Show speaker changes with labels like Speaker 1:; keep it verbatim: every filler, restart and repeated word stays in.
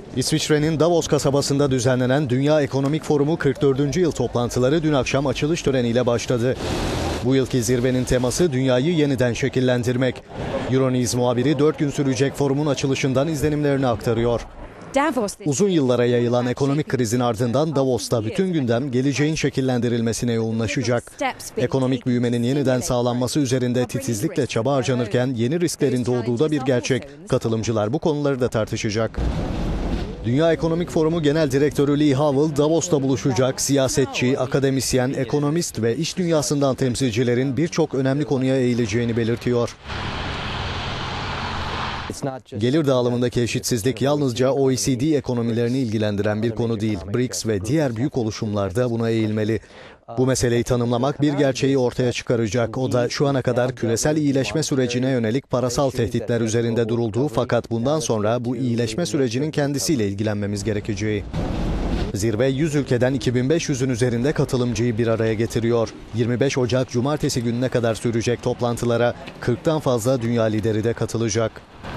Speaker 1: İsviçre'nin Davos kasabasında düzenlenen Dünya Ekonomik Forumu kırk dördüncü yıl toplantıları dün akşam açılış töreniyle başladı. Bu yılki zirvenin teması dünyayı yeniden şekillendirmek. Euronews muhabiri dört gün sürecek forumun açılışından izlenimlerini aktarıyor. Uzun yıllara yayılan ekonomik krizin ardından Davos'ta bütün gündem geleceğin şekillendirilmesine yoğunlaşacak. Ekonomik büyümenin yeniden sağlanması üzerinde titizlikle çaba harcanırken yeni risklerin doğduğu da bir gerçek. Katılımcılar bu konuları da tartışacak. Dünya Ekonomik Forumu Genel Direktörü Lee Howell, Davos'ta buluşacak siyasetçi, akademisyen, ekonomist ve iş dünyasından temsilcilerin birçok önemli konuya eğileceğini belirtiyor. Gelir dağılımındaki eşitsizlik yalnızca O E C D ekonomilerini ilgilendiren bir konu değil. B R I C S ve diğer büyük oluşumlar da buna eğilmeli. Bu meseleyi tanımlamak bir gerçeği ortaya çıkaracak. O da şu ana kadar küresel iyileşme sürecine yönelik parasal tehditler üzerinde durulduğu, fakat bundan sonra bu iyileşme sürecinin kendisiyle ilgilenmemiz gerekeceği. Zirve yüz ülkeden iki bin beş yüzün üzerinde katılımcıyı bir araya getiriyor. yirmi beş Ocak Cumartesi gününe kadar sürecek toplantılara kırktan fazla dünya lideri de katılacak.